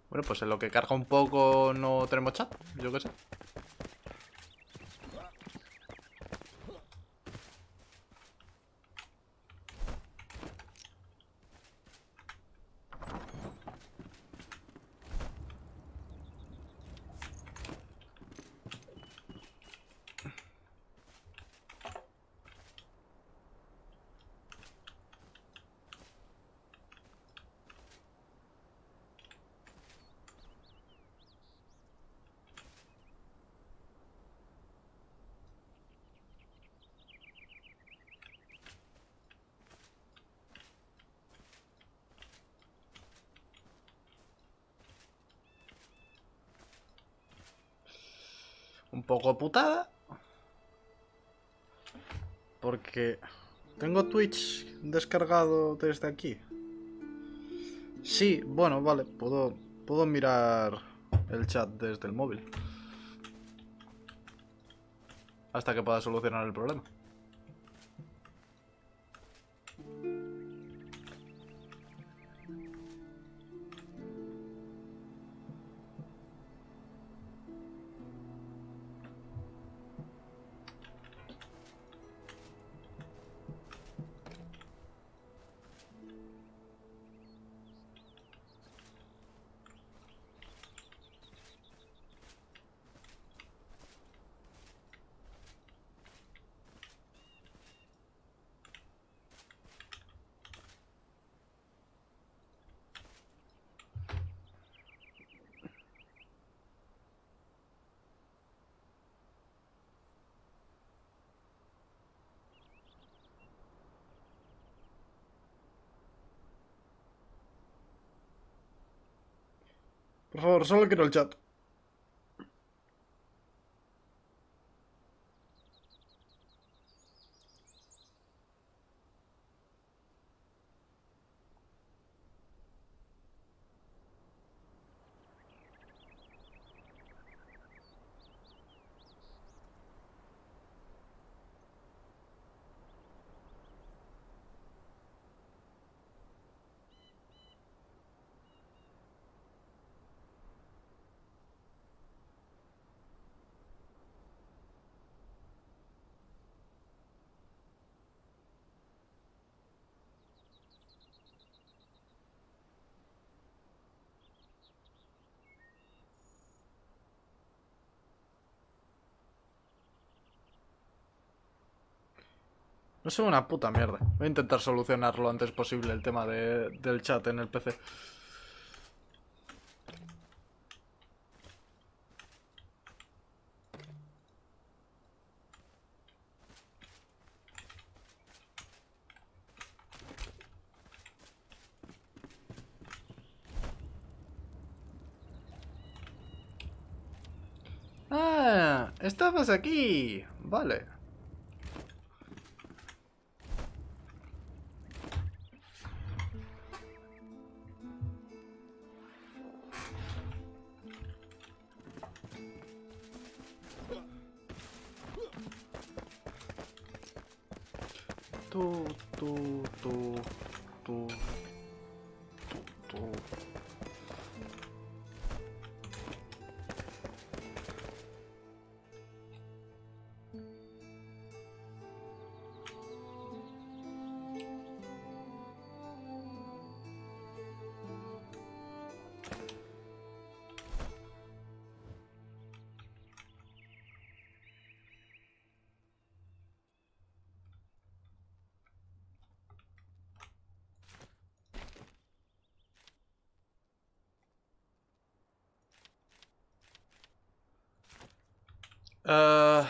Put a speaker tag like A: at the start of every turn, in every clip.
A: Bueno, pues en lo que carga un poco no tenemos chat, yo qué sé. Un poco putada. Porque tengo Twitch descargado desde aquí. Sí, bueno, vale, puedo mirar el chat desde el móvil. Hasta que pueda solucionar el problema. Por favor, solo quiero el chat. No sé, una puta mierda. Voy a intentar solucionar lo antes posible el tema del chat en el PC. Ah, estabas aquí. Vale. Tú, tú, tú, tú, tú. Ah,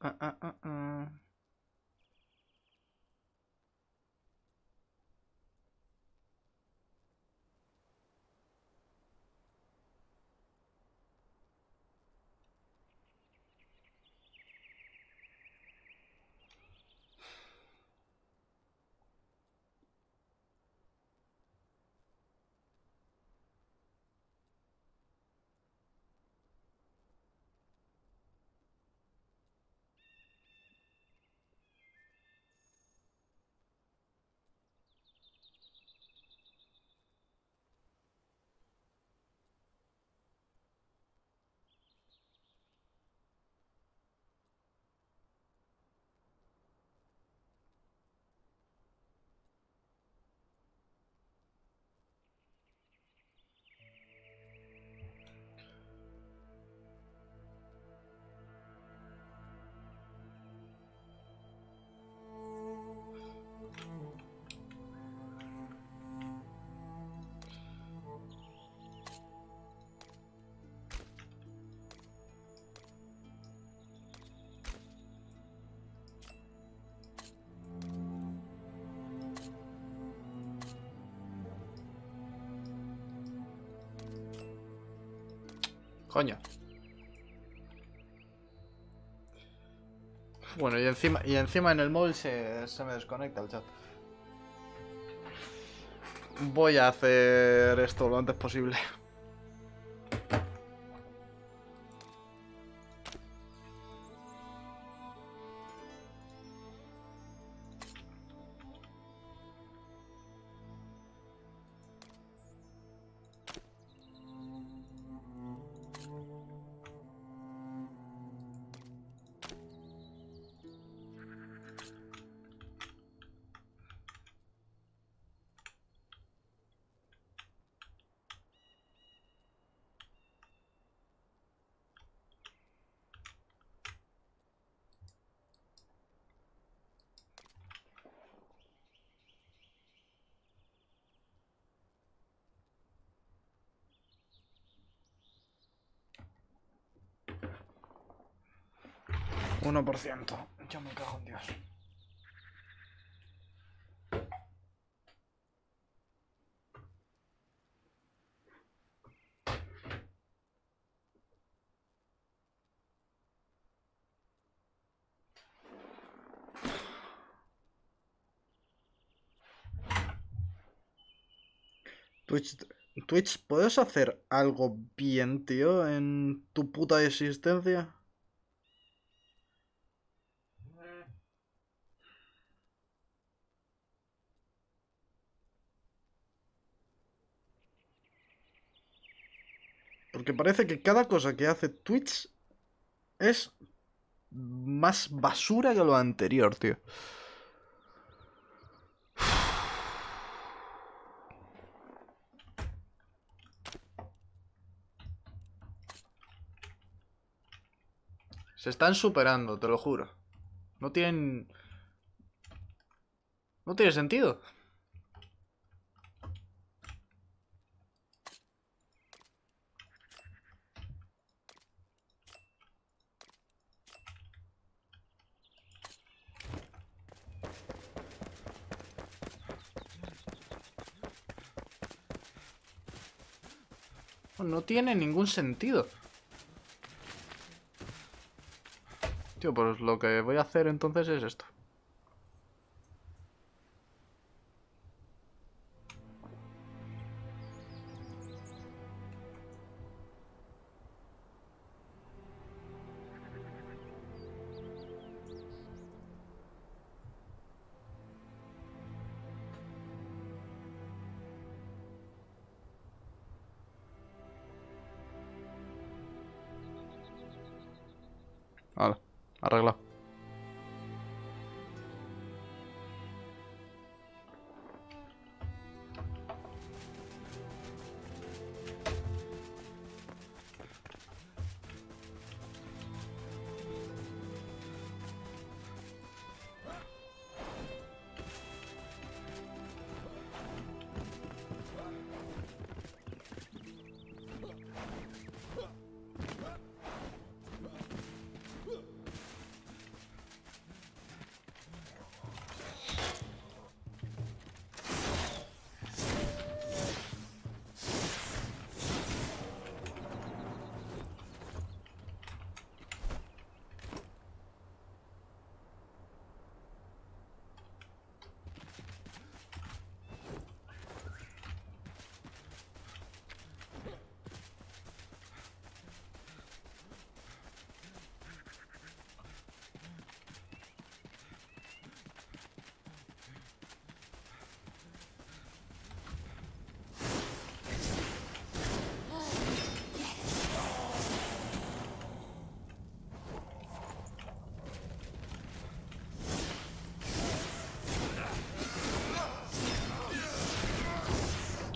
A: Ah, ah, ah, ah. Coño. Bueno, y encima en el móvil se me desconecta el chat. Voy a hacer esto lo antes posible. %. Yo me cago en Dios. Twitch, ¿puedes hacer algo bien, tío, en tu puta existencia? Porque parece que cada cosa que hace Twitch es más basura que lo anterior, tío. Se están superando, te lo juro. No tienen... No tiene sentido. No tiene ningún sentido. Tío, pues lo que voy a hacer entonces es esto. Vale, arreglado.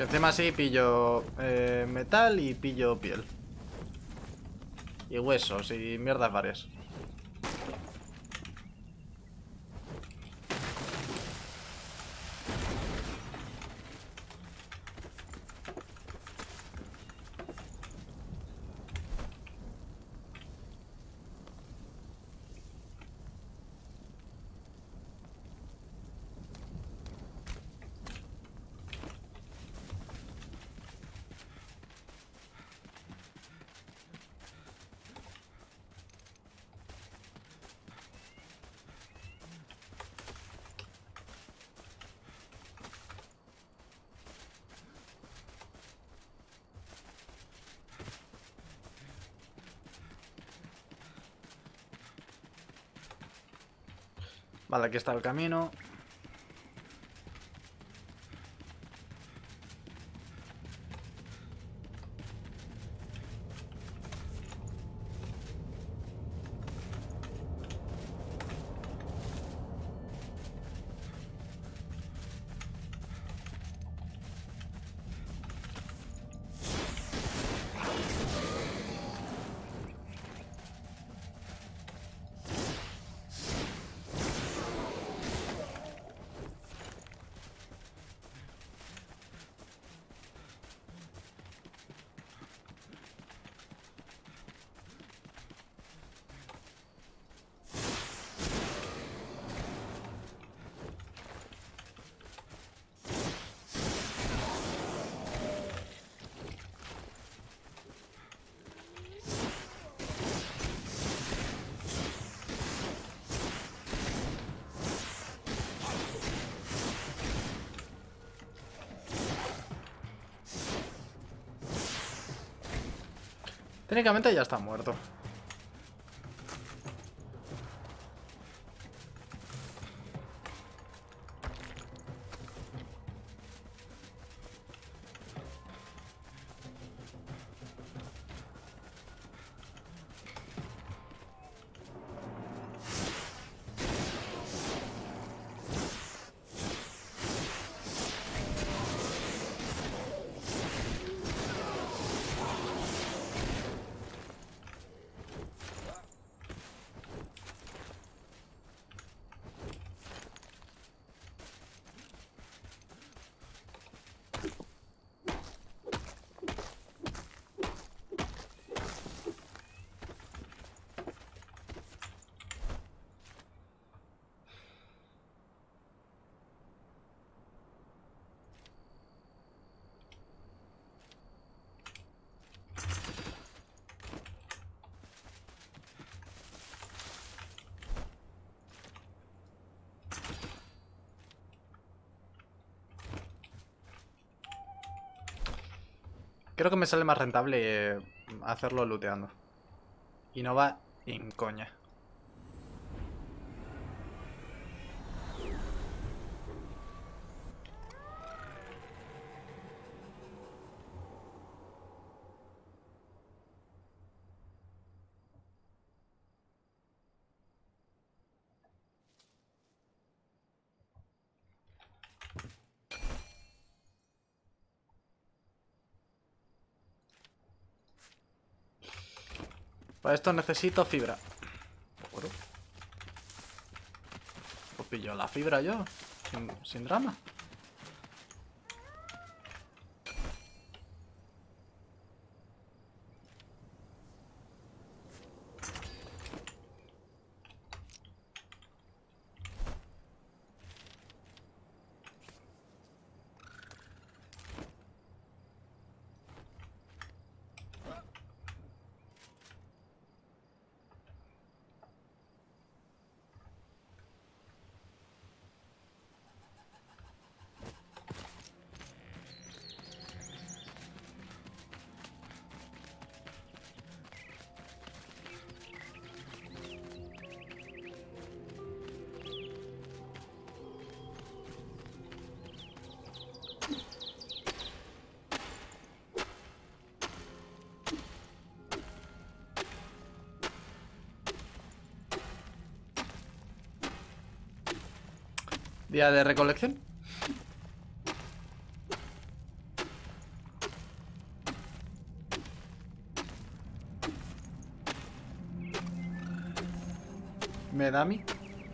A: Que encima así pillo metal y pillo piel. Y huesos y mierdas varias. Vale, aquí está el camino. Técnicamente ya está muerto. Creo que me sale más rentable hacerlo looteando. Y no va en coña. Para esto necesito fibra. Oro. Pues pillo la fibra yo. Sin drama. Día de recolección. ¿Me da a mí?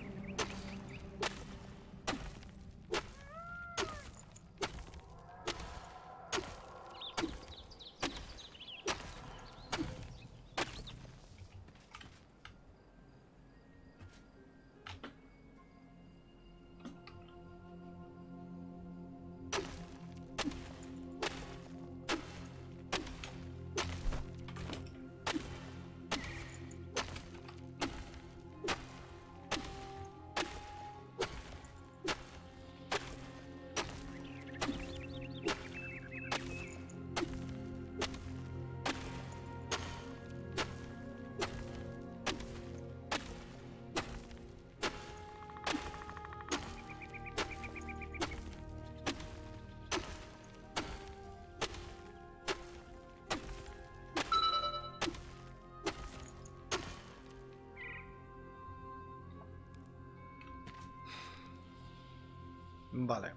A: Vale.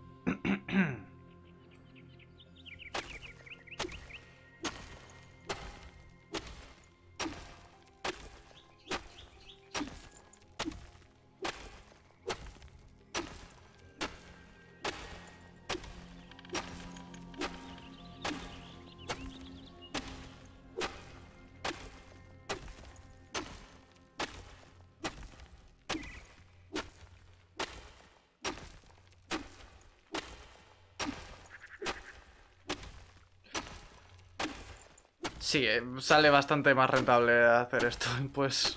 A: Sí, sale bastante más rentable hacer esto, pues...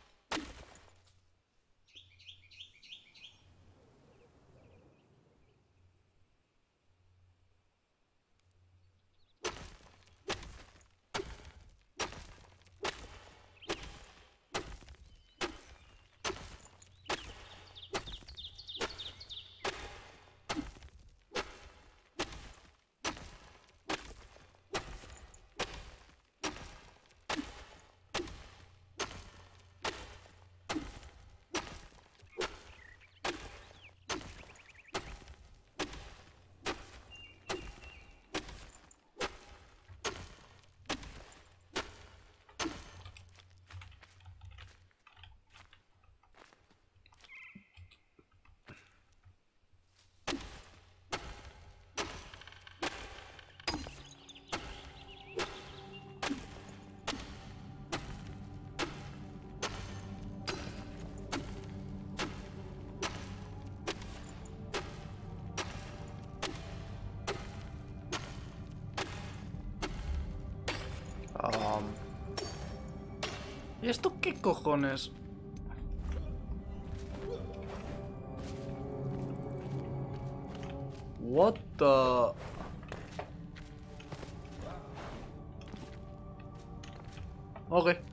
A: ¿Y esto qué cojones? What the... Ok.